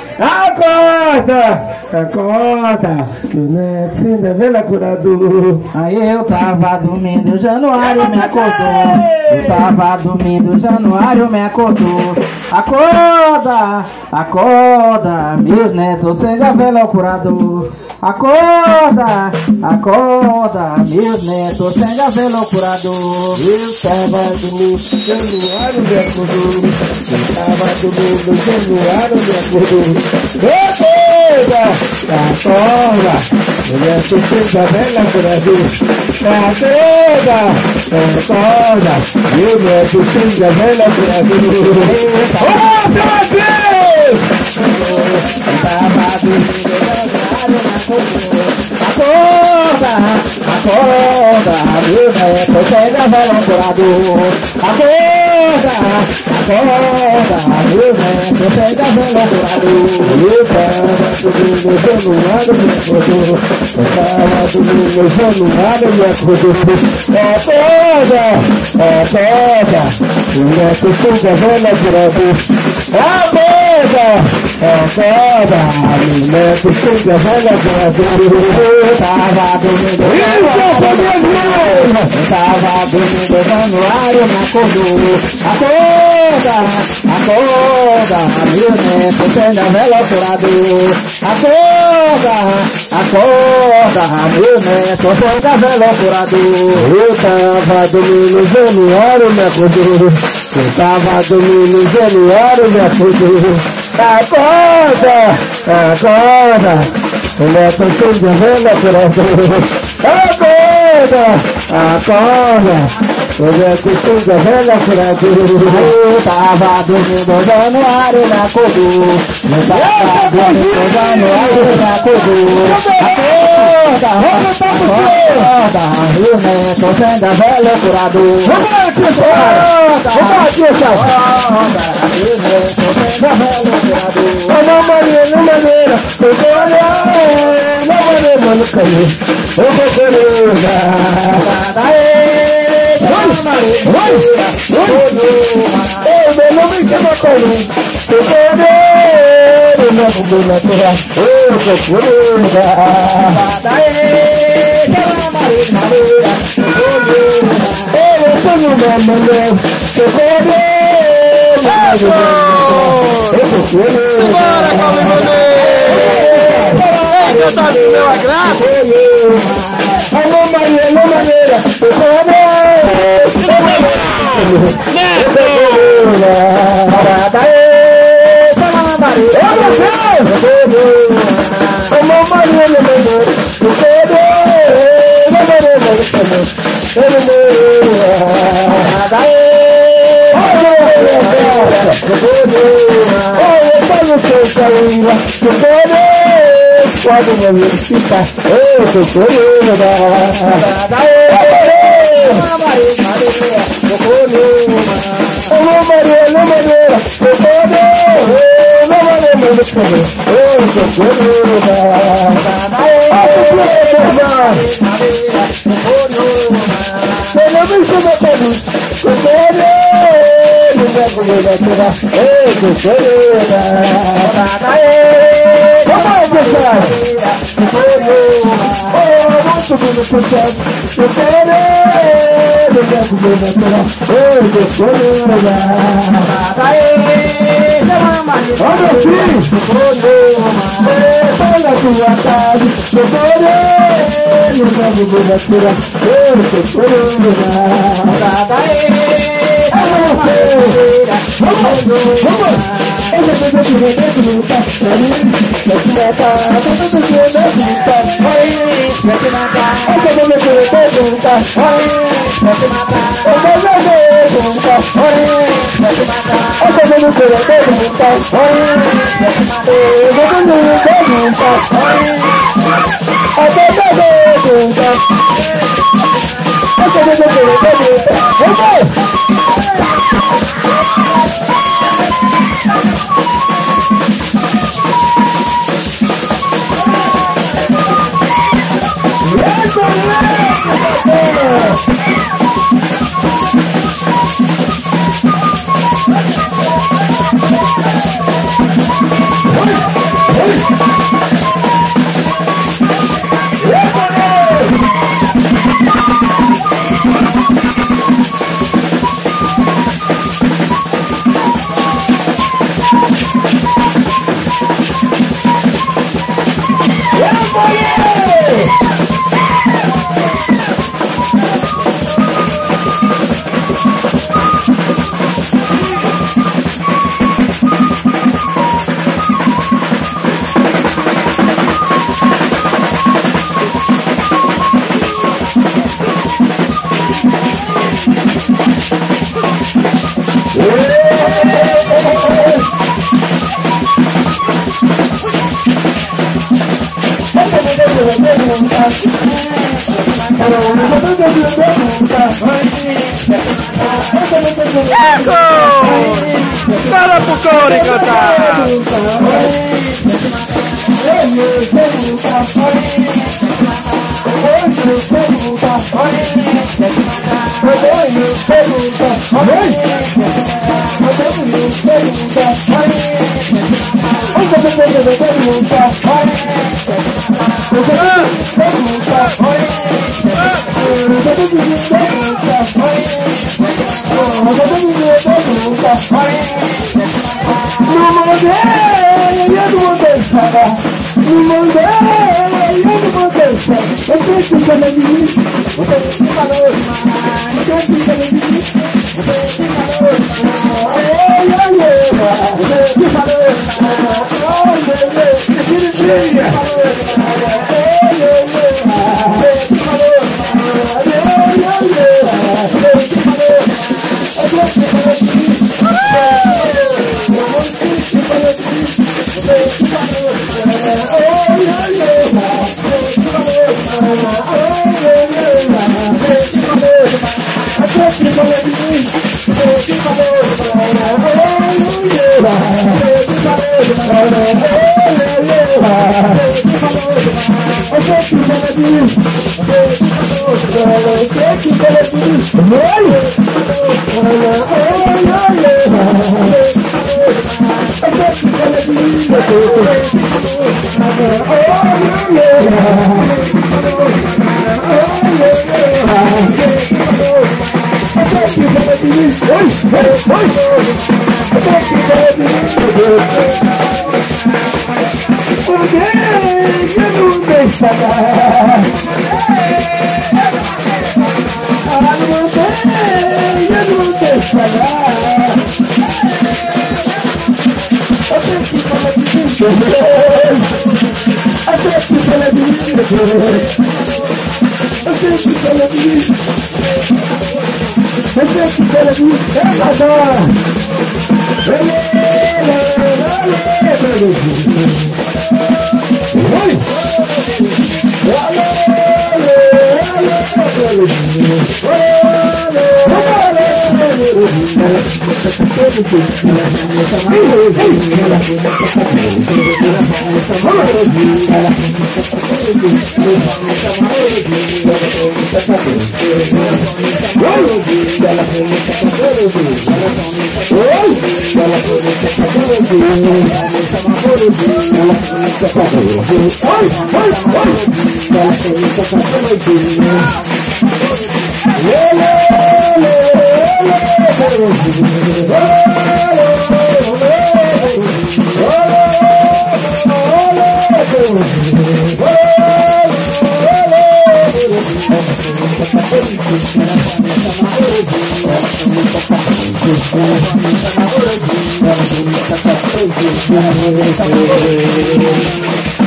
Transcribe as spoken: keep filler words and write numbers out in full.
Acorda, acorda, que o neto ainda vela curador. Aí eu tava dormindo, Januário me acordou. Eu tava dormindo, Januário me acordou. Acorda, acorda, meus netos sem vela curador. Acorda, acorda, meus netos sem vela curador. Eu tava dormindo, Januário me acordou. Eu tava dormindo, Januário me acordou. Acorda, acorda, o neto sem vela curador. Acorda, acorda, meu neto sem vela curador. Oh, Brasil! Eu tava dormindo, Januário me acordou. Acorda, acorda, meu neto sem vela curador. Acorda, acorda, meu neto sem vela curador. Eu tava dormindo, Januário me acordou. Eu tava dormindo, Januário me acordou. Acorda, acorda, o neto sem vela curador. Acorda, acorda, meu neto sem vela curador. Eu tava dormindo, eu tava dormindo, Januário me acordou. Acorda, acorda, meu neto sem vela curador. Acorda, acorda, meu neto sem vela curador. Eu tava dormindo, Januário me acordou. Eu tava dormindo, Januário me acordou. Acorda, acorda, o neto sem vela curador. Acorda, acorda, o neto sem vela curador. Eu tava dormindo, Januário me acordou. Eu tava dormindo, Januário me acordou. Acorda, acorda, meu neto sem vela curador. Acorda, acorda, meu neto sem vela curador. Não maneira, não maneira, eu vou olhar, não maneira, mano, caminho. Eu vou querer, eu não me chama como eu quero, eu não vou me natural, eu vou querer. Eu sou no meu mulher, eu quero, eu vou querer. Bora, Calvin Monet! É que eu tava no meu agrado! Alô, Maria, alô, maneira, eu quero, parada aí, fala Maria, eu não sei, alô, Maria, meu Deus, eu quero, meu Deus, meu Deus, meu Deus, parada aí, eu quero, eu sei carinho, eu quero, pode me visitar, eu tô querendo, parada aí, fala Maria, Maria, eu quero, alô, Maria, alô, Maria, eu quero, alô, Maria, meu Deus, eu tô querendo, parada aí, eu não me chama como eu quero, eu quero me atirar, eu tô querendo, parada aí, vamos pessoal, eu quero, oh, vamos subir no puxado, eu quero, eu quero me atirar, eu tô querendo, parada aí, olha o filho, olha a tua casa, eu quero, eu quero me atirar, eu tô querendo, parada aí, vamos, vamos, vamos. Eu já tô de repente luta pra mim, pra te matar, pra todo dia me luta, pra te matar. Eu já vou me perguntar, pra te matar. Eu já vou me perguntar, pra te matar. Eu já vou me perguntar, pra te matar. Eu já vou me perguntar, eu já vou me perguntar. Eu já vou me perguntar, vamos! Yes, Eco! Fala pro Core cantar! Thank you.